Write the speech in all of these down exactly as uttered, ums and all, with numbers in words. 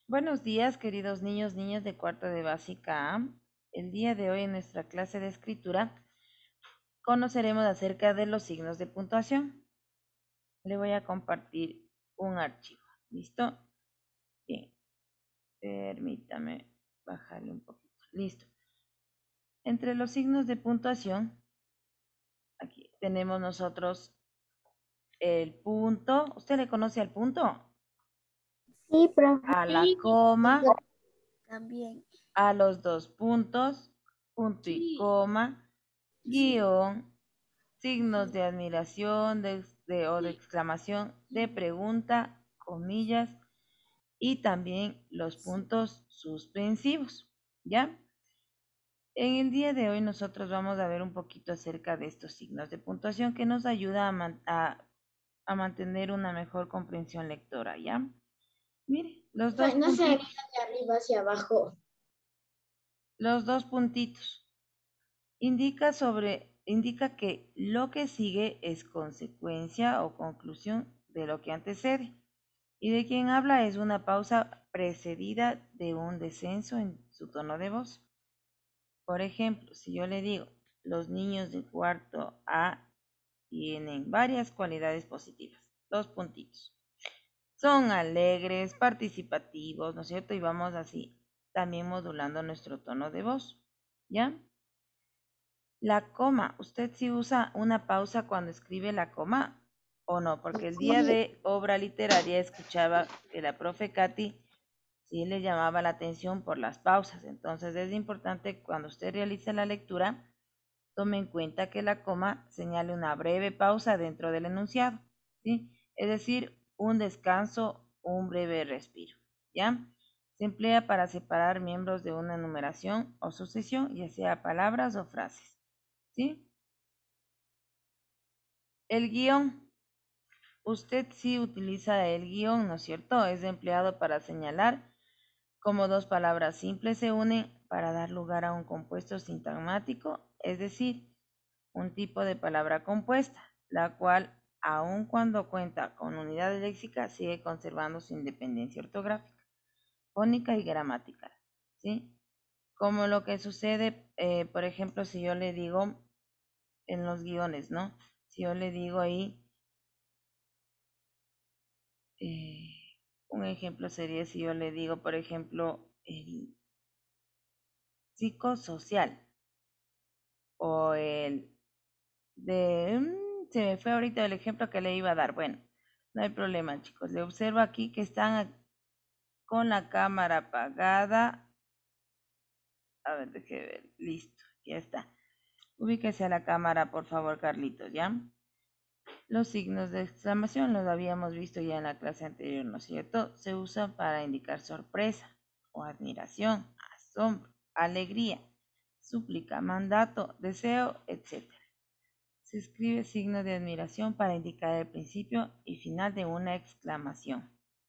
Buenos días, queridos niños, niñas de cuarto de básica A. El día de hoy en nuestra clase de escritura conoceremos acerca de los signos de puntuación. Le voy a compartir un archivo. ¿Listo? Bien, permítame bajarle un poquito. Listo. Entre los signos de puntuación, aquí tenemos nosotros el punto. ¿Usted le conoce al punto? Sí, profe. A la Sí, coma, también. a los dos puntos, punto y Sí, coma, sí, guión, signos sí, de admiración de, de- o de sí, exclamación, de sí, pregunta, comillas y también los sí. puntos suspensivos, ¿ya? En el día de hoy nosotros vamos a ver un poquito acerca de estos signos de puntuación que nos ayuda a, man- a- a mantener una mejor comprensión lectora, ¿ya? Mire, los dos Profe, no se veía puntitos, de arriba hacia abajo. los dos puntitos. Indica sobre, indica que lo que sigue es consecuencia o conclusión de lo que antecede. Y de quien habla es una pausa precedida de un descenso en su tono de voz. Por ejemplo, si yo le digo, los niños de cuarto A tienen varias cualidades positivas. Dos puntitos. Son alegres, participativos, ¿no es cierto? Y vamos así, también modulando nuestro tono de voz. ¿Ya? La coma, ¿usted sí usa una pausa cuando escribe la coma o no? Porque el día Sí, de obra literaria escuchaba que la profe Katy sí le llamaba la atención por las pausas. Entonces es importante cuando usted realice la lectura, tome en cuenta que la coma señale una breve pausa dentro del enunciado, ¿sí? Es decir, un descanso, un breve respiro, ¿ya? Se emplea para separar miembros de una enumeración o sucesión, ya sea palabras o frases, ¿sí? El guión. Usted sí utiliza el guión, ¿no es cierto? Es empleado para señalar cómo dos palabras simples se unen para dar lugar a un compuesto sintagmático, es decir, un tipo de palabra compuesta, la cual, aun cuando cuenta con unidades léxicas, sigue conservando su independencia ortográfica, fónica y gramatical, ¿sí? Como lo que sucede, eh, por ejemplo, si yo le digo en los guiones, ¿no? Si yo le digo ahí, eh, un ejemplo sería si yo le digo, por ejemplo, el psicosocial o el de... mm, se me fue ahorita el ejemplo que le iba a dar. Bueno, no hay problema, chicos. Le observo aquí que están con la cámara apagada. A ver, déjeme ver. Listo, ya está. Ubíquese a la cámara, por favor, Carlitos, ¿ya? Los signos de exclamación los habíamos visto ya en la clase anterior, ¿no es cierto? Se usan para indicar sorpresa o admiración, asombro, alegría, súplica, mandato, deseo, etcétera. Se escribe signo de admiración para indicar el principio y final de una exclamación.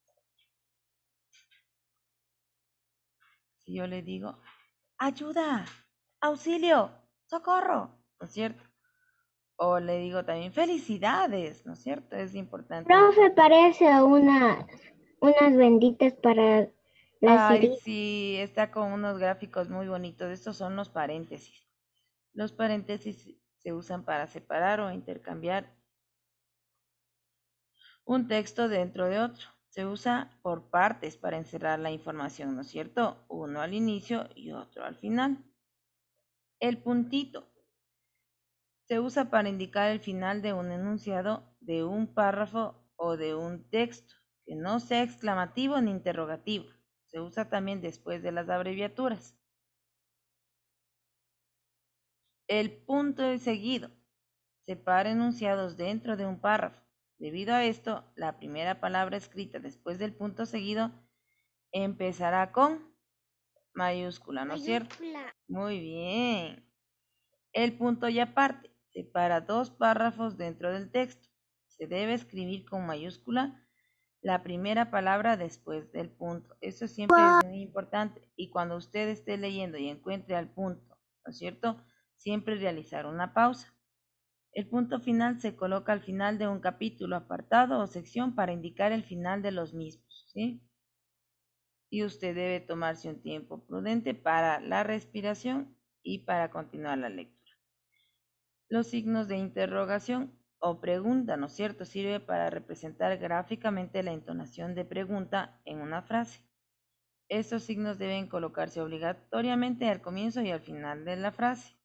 Si yo le digo, ayuda, auxilio, socorro, ¿no es cierto? O le digo también felicidades, ¿no es cierto? Es importante profe, indicar. parece una, unas benditas para las Ay, heridas. sí, está con unos gráficos muy bonitos. Estos son los paréntesis. Los paréntesis se usan para separar o intercambiar un texto dentro de otro. Se usa por partes para encerrar la información, ¿no es cierto? Uno al inicio y otro al final. El puntito se usa para indicar el final de un enunciado, de un párrafo o de un texto, que no sea exclamativo ni interrogativo. Se usa también después de las abreviaturas. El punto y seguido separa enunciados dentro de un párrafo. Debido a esto, la primera palabra escrita después del punto seguido empezará con mayúscula, ¿no es cierto? Mayúscula. Muy bien. El punto y aparte separa dos párrafos dentro del texto. Se debe escribir con mayúscula la primera palabra después del punto. Eso siempre es muy importante. Y cuando usted esté leyendo y encuentre al punto, ¿no es cierto? Siempre realizar una pausa. El punto final se coloca al final de un capítulo, apartado o sección para indicar el final de los mismos, ¿sí? y usted debe tomarse un tiempo prudente para la respiración y para continuar la lectura. Los signos de interrogación o pregunta, ¿no es cierto?, sirve para representar gráficamente la entonación de pregunta en una frase. Estos signos deben colocarse obligatoriamente al comienzo y al final de la frase.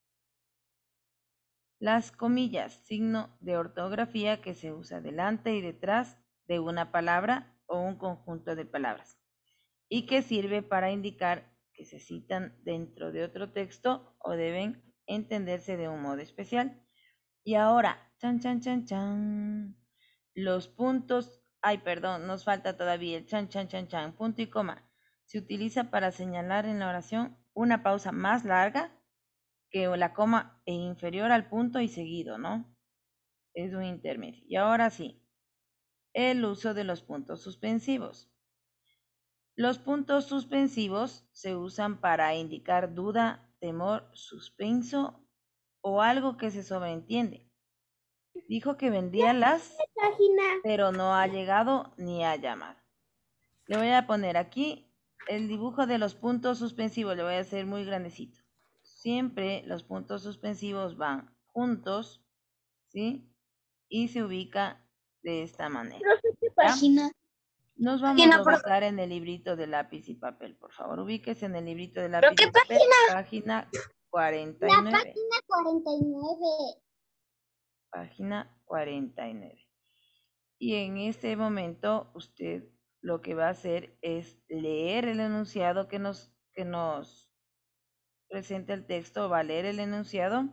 Las comillas, signo de ortografía que se usa delante y detrás de una palabra o un conjunto de palabras y que sirve para indicar que se citan dentro de otro texto o deben entenderse de un modo especial. Y ahora, chan, chan, chan, chan, los puntos, ay, perdón, nos falta todavía el chan, chan, chan, chan, punto y coma. Se utiliza para señalar en la oración una pausa más larga que la coma e inferior al punto y seguido, ¿no? Es un intermedio. Y ahora sí, el uso de los puntos suspensivos. Los puntos suspensivos se usan para indicar duda, temor, suspenso o algo que se sobreentiende. Dijo que vendría las, pero no ha llegado ni ha llamado. Le voy a poner aquí el dibujo de los puntos suspensivos, le voy a hacer muy grandecito. Siempre los puntos suspensivos van juntos, ¿sí? Y se ubica de esta manera. ¿Qué ¿Ya? página? Nos vamos Página, a por- ubicar en el librito de lápiz y papel, por favor. Ubíquese en el librito de lápiz qué y papel, página cuarenta y nueve. cuarenta y nueve. Página cuarenta y nueve. Y en este momento usted lo que va a hacer es leer el enunciado que nos, que nos presenta el texto, va a leer el enunciado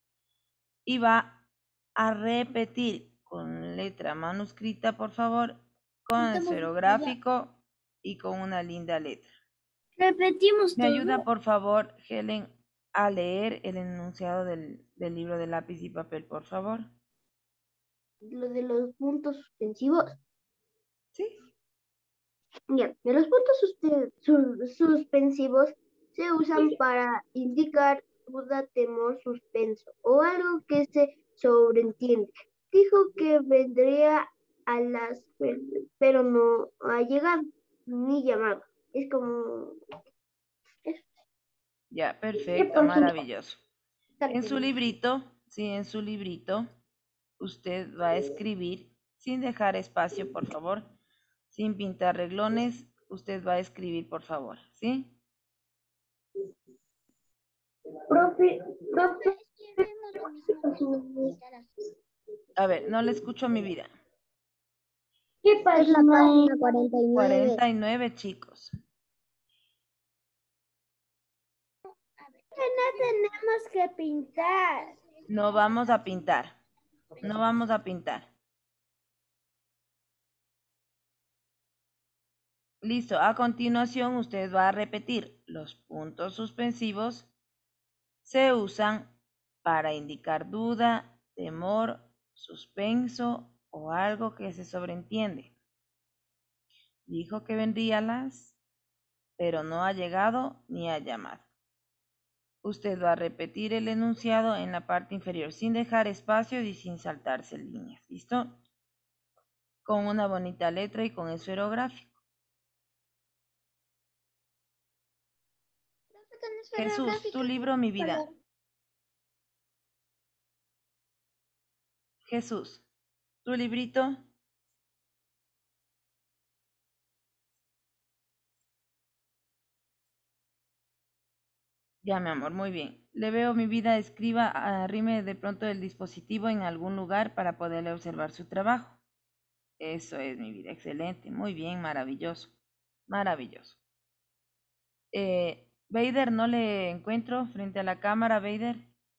y va a repetir con letra manuscrita, por favor, con esferográfico y con una linda letra. Repetimos ¿Me todo. ayuda, por favor, Helen, a leer el enunciado del, del libro de lápiz y papel, por favor? Lo de los puntos suspensivos. Sí. Bien, de los puntos suspe- sus- suspensivos se usan para indicar duda, temor, suspenso o algo que se sobreentiende. Dijo que vendría a las, per- pero no ha llegado ni llamado. Es como... Ya, perfecto, maravilloso. En su librito, sí, en su librito, usted va a escribir, sin dejar espacio, por favor, sin pintar reglones, usted va a escribir, por favor, ¿sí? Profe, profe, A ver, no le escucho mi vida. ¿qué pasa? Es la página cuarenta y nueve. cuarenta y nueve, chicos. No tenemos que pintar. No vamos a pintar. No vamos a pintar. Listo, a continuación usted va a repetir. Los puntos suspensivos se usan para indicar duda, temor, suspenso o algo que se sobreentiende. Dijo que vendría las, pero no ha llegado ni ha llamado. Usted va a repetir el enunciado en la parte inferior sin dejar espacios y sin saltarse líneas. ¿Listo? Con una bonita letra y con esferográfico. Jesús, tu libro, mi vida. Jesús, tu librito. Ya, mi amor, muy bien. Le veo, mi vida, escriba, arrime de pronto el dispositivo en algún lugar para poderle observar su trabajo. Eso es, mi vida, excelente, muy bien, maravilloso, maravilloso. Eh, Vader, no le encuentro frente a la cámara, Vader.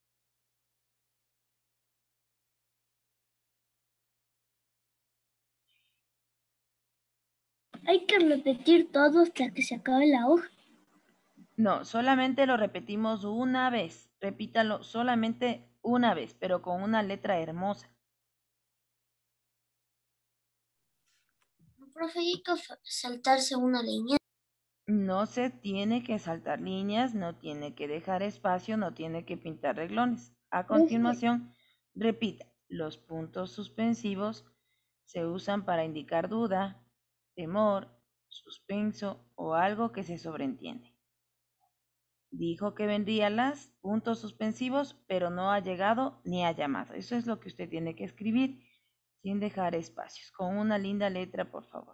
Hay que repetir todo hasta que se acabe la hoja. No, solamente lo repetimos una vez. Repítalo solamente una vez, pero con una letra hermosa. Profe, hay que saltarse una línea. No se tiene que saltar líneas, no tiene que dejar espacio, no tiene que pintar reglones. A continuación, repita. Los puntos suspensivos se usan para indicar duda, temor, suspenso o algo que se sobreentiende. Dijo que vendría las puntos suspensivos, pero no ha llegado ni ha llamado. Eso es lo que usted tiene que escribir sin dejar espacios, con una linda letra, por favor.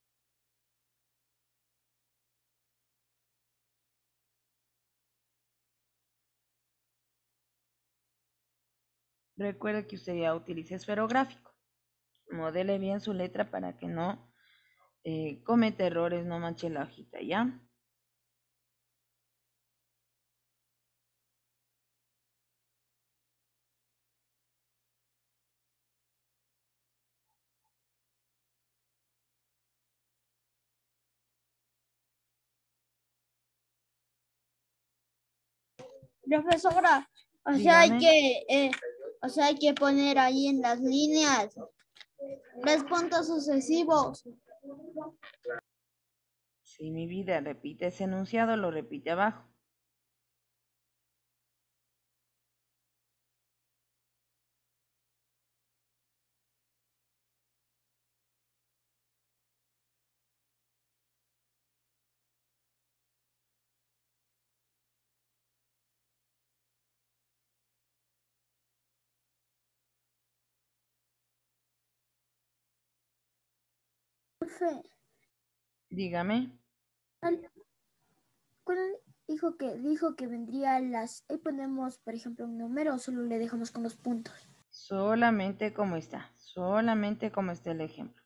Recuerde que usted ya utiliza esferográfico. Modele bien su letra para que no eh, cometa errores, no manche la hojita, ¿ya? Profesora, o sea, hay Dígame. que, eh, o sea, hay que poner ahí en las líneas los puntos sucesivos. Si mi vida repite ese enunciado, lo repite abajo. Profe, Dígame. ¿cuál dijo que dijo que vendría las, ahí ponemos, por ejemplo, un número o solo le dejamos con los puntos? Solamente como está, solamente como está el ejemplo.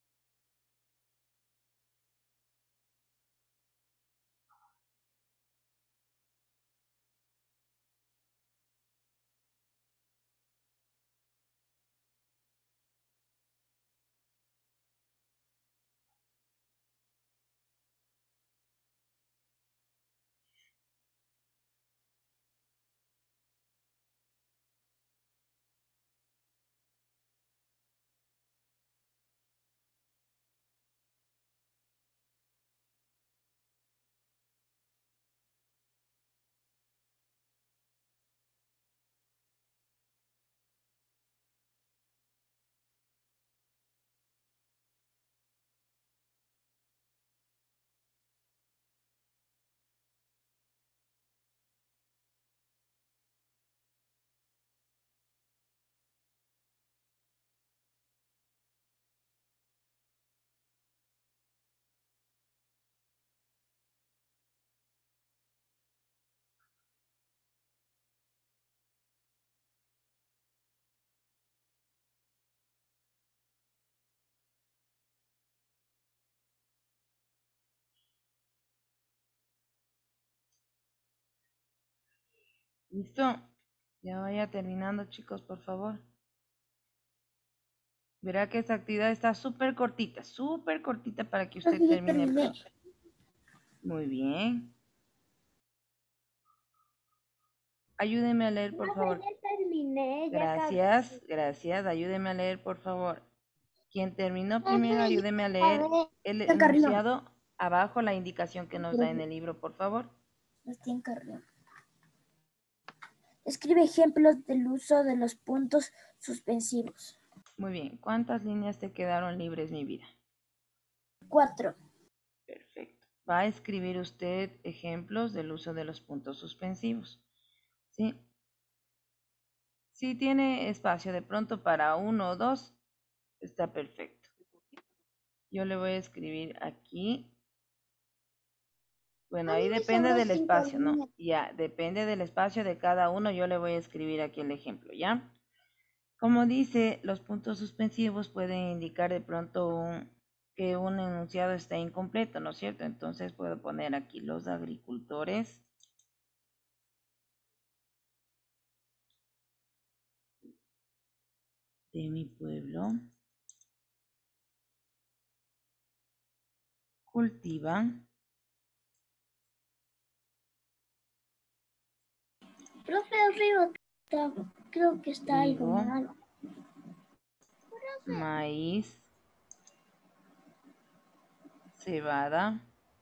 ¿Listo? Ya vaya terminando, chicos, por favor. Verá que esta actividad está súper cortita, súper cortita para que usted Profe, ya termine terminé. pronto. Muy bien. Ayúdeme a leer, por favor. Ya terminé, ya acabé. Gracias, gracias. Ayúdeme a leer, por favor. Quien terminó primero, Profe, ya ayúdeme a leer acabé. el Está en Carrión. enunciado abajo, la indicación que nos da en el libro, por favor. Está en Carrión. Escribe ejemplos del uso de los puntos suspensivos. Muy bien. ¿Cuántas líneas te quedaron libres, mi vida? Cuatro. Perfecto. Va a escribir usted ejemplos del uso de los puntos suspensivos. ¿Sí? Si tiene espacio de pronto para uno o dos, está perfecto. Yo le voy a escribir aquí. Bueno, A mí ahí me depende sobró del cinco espacio, ¿no? líneas. Ya, depende del espacio de cada uno. Yo le voy a escribir aquí el ejemplo, ¿ya? Como dice, los puntos suspensivos pueden indicar de pronto un- que un enunciado está incompleto, ¿no es cierto? Entonces puedo poner aquí los agricultores de mi pueblo cultivan. Profe, arriba está- creo que está algo Trigo, mal. maíz, cebada,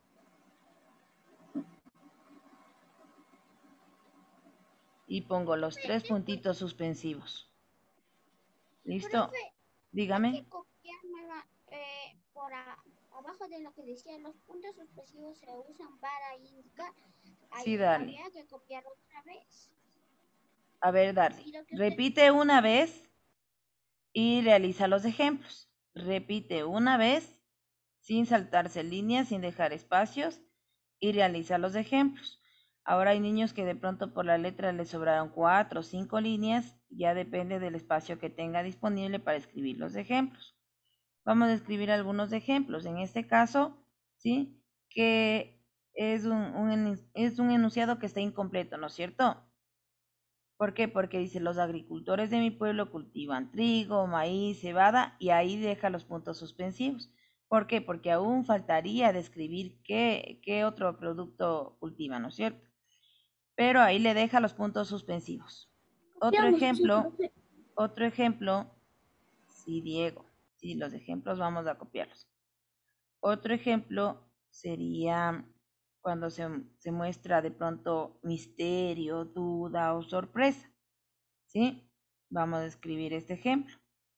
y pongo los tres puntitos suspensivos. ¿Listo? Profe, hay Dígame. que copiármela eh, por a- abajo de lo que decía, los puntos suspensivos se usan para indicar. Ahí Sí, dale. habría que copiar otra vez. A ver, dale. Y lo que usted- Repite una vez y realiza los ejemplos. Repite una vez sin saltarse líneas, sin dejar espacios y realiza los ejemplos. Ahora hay niños que de pronto por la letra les sobraron cuatro o cinco líneas, ya depende del espacio que tenga disponible para escribir los ejemplos. Vamos a escribir algunos ejemplos. En este caso, ¿sí? Que es un, un, es un enunciado que está incompleto, ¿no es cierto? ¿Por qué? Porque dice, los agricultores de mi pueblo cultivan trigo, maíz, cebada, y ahí deja los puntos suspensivos. ¿Por qué? Porque aún faltaría describir qué, qué otro producto cultiva, ¿no es cierto? Pero ahí le deja los puntos suspensivos. Otro ejemplo, otro ejemplo, sí, Diego, sí, los ejemplos vamos a copiarlos. Otro ejemplo sería cuando se, se muestra de pronto misterio, duda o sorpresa. ¿Sí? Vamos a escribir este ejemplo.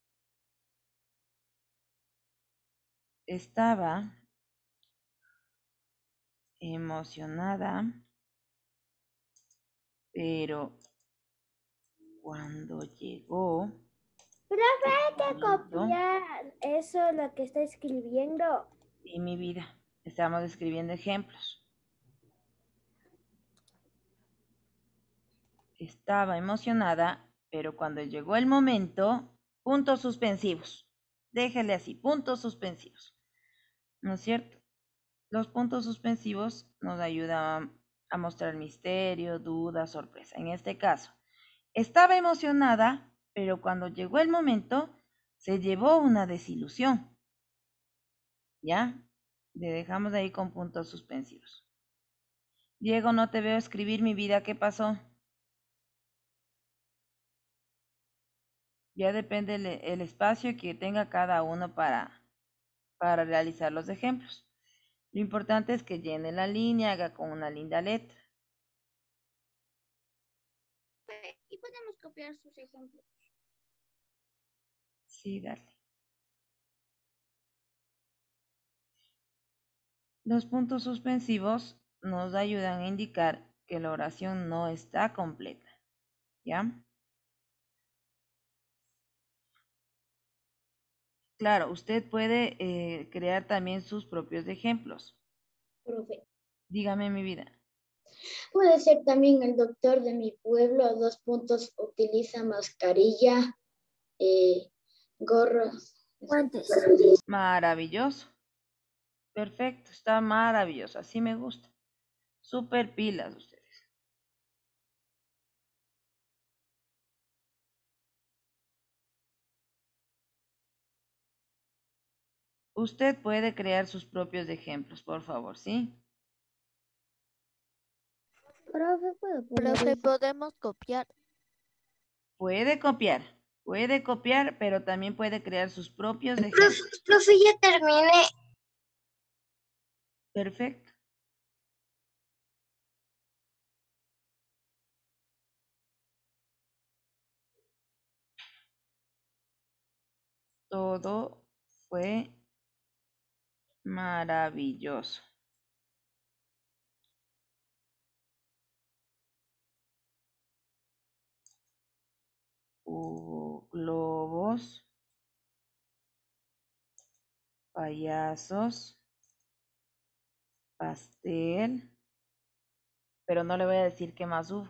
Estaba emocionada, pero cuando llegó... Profe, hay que momento, copiar eso, lo que está escribiendo. y mi vida, estamos escribiendo ejemplos. Estaba emocionada, pero cuando llegó el momento, puntos suspensivos. Déjele así, puntos suspensivos. ¿No es cierto? Los puntos suspensivos nos ayudan a mostrar misterio, duda, sorpresa. En este caso, estaba emocionada, pero cuando llegó el momento, se llevó una desilusión. ¿Ya? Le dejamos ahí con puntos suspensivos. Diego, no te veo escribir, mi vida, ¿qué pasó? Ya depende el, el espacio que tenga cada uno para, para realizar los ejemplos. Lo importante es que llene la línea, haga con una linda letra. Y podemos copiar sus ejemplos. Sí, dale. Los puntos suspensivos nos ayudan a indicar que la oración no está completa. ¿Ya? Claro, usted puede eh, crear también sus propios ejemplos. Profe, Dígame, mi vida. puede ser también el doctor de mi pueblo, dos puntos, utiliza mascarilla, eh, gorro. Guantes. Maravilloso. Perfecto, está maravilloso. Así me gusta. Súper pilas ustedes. Usted puede crear sus propios ejemplos, por favor, ¿sí? Profe, ¿puedo poner Profe, eso? podemos copiar. Puede copiar, puede copiar, pero también puede crear sus propios ejemplos. Profe, ya terminé. Perfecto. Todo fue maravilloso. Hubo globos, payasos, pastel, pero no le voy a decir qué más hubo.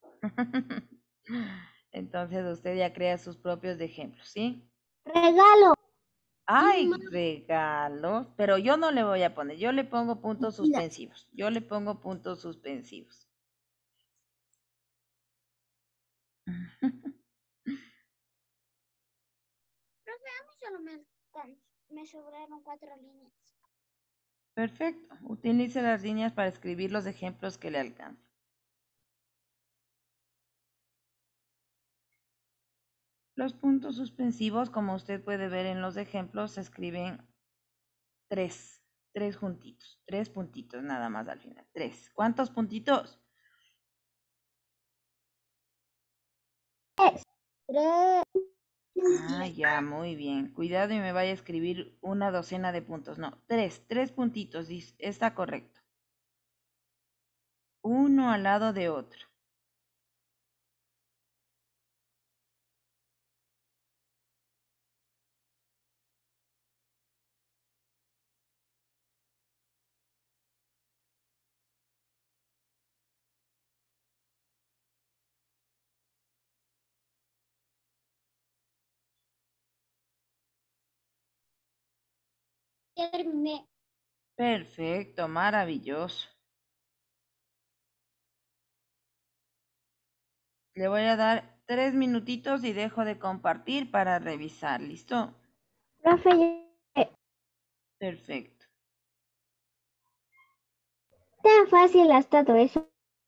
Entonces usted ya crea sus propios ejemplos, ¿sí? Regalo. Ay, regalos, pero yo no le voy a poner, yo le pongo puntos suspensivos, yo le pongo puntos suspensivos. Profe, a mí solo me, alcan- me sobraron cuatro líneas. Perfecto, utilice las líneas para escribir los ejemplos que le alcancen. Los puntos suspensivos, como usted puede ver en los ejemplos, se escriben tres, tres juntitos, tres puntitos nada más al final, tres. ¿Cuántos puntitos? Tres. Ah, ya, muy bien. Cuidado y me vaya a escribir una docena de puntos. No, tres, tres puntitos. dis- Está correcto. Uno al lado de otro. Ya terminé. Perfecto, maravilloso. Le voy a dar tres minutitos y dejo de compartir para revisar. ¿Listo? Profe, ya- Perfecto. tan fácil ha estado eso.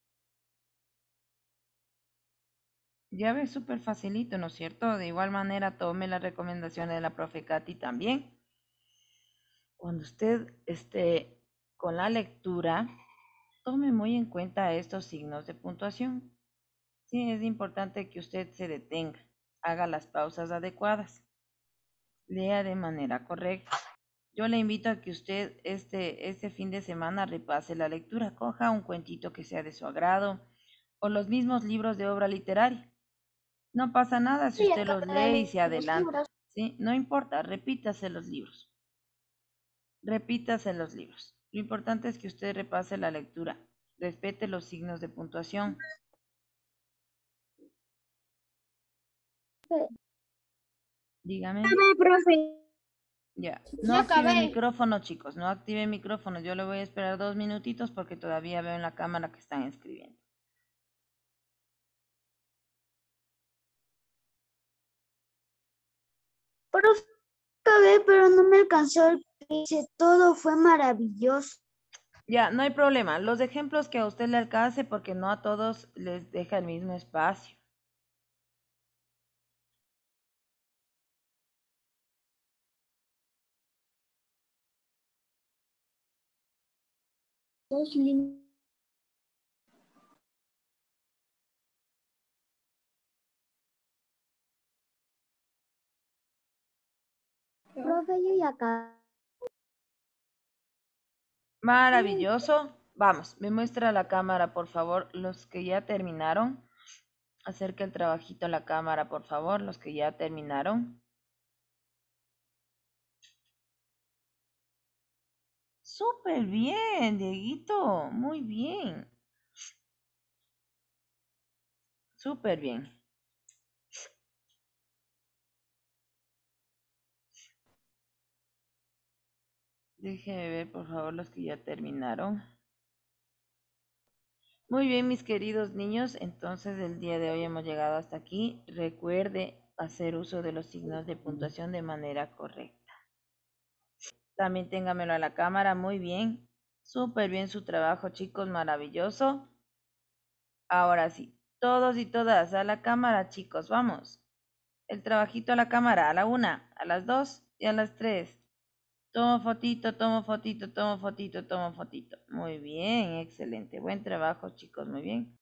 Ya ves, súper facilito, ¿no es cierto? De igual manera, tome las recomendaciones de la profe Katy también. Cuando usted esté con la lectura, tome muy en cuenta estos signos de puntuación. Sí, es importante que usted se detenga, haga las pausas adecuadas, lea de manera correcta. Yo le invito a que usted este, este fin de semana repase la lectura, coja un cuentito que sea de su agrado o los mismos libros de obra literaria. No pasa nada si Sí, usted los acabé de lee y leer se los adelanta, libros. ¿sí? No importa, repítase los libros. Repítase los libros. Lo importante es que usted repase la lectura, respete los signos de puntuación. Dígame. profe. Ya. No Ya active acabé. micrófono, chicos. No active micrófono. Yo le voy a esperar dos minutitos porque todavía veo en la cámara que están escribiendo. Profe, acabé, pero no me alcanzó el dice, todo fue maravilloso. Ya, no hay problema. Los ejemplos que a usted le alcance porque no a todos les deja el mismo espacio. Dos líneas. Profe, yo ya acabé. Maravilloso. Vamos, me muestra la cámara, por favor, los que ya terminaron. Acerca el trabajito a la cámara, por favor, los que ya terminaron. Súper bien, Dieguito. Muy bien. Súper bien. Déjeme ver, por favor, los que ya terminaron. Muy bien, mis queridos niños. Entonces, el día de hoy hemos llegado hasta aquí. Recuerde hacer uso de los signos de puntuación de manera correcta. También téngamelo a la cámara. Muy bien. Súper bien su trabajo, chicos. Maravilloso. Ahora sí, todos y todas a la cámara, chicos. Vamos. El trabajito a la cámara. A la una, a las dos y a las tres. Tomo fotito, tomo fotito, tomo fotito, tomo fotito. Muy bien, excelente. Buen trabajo, chicos. Muy bien.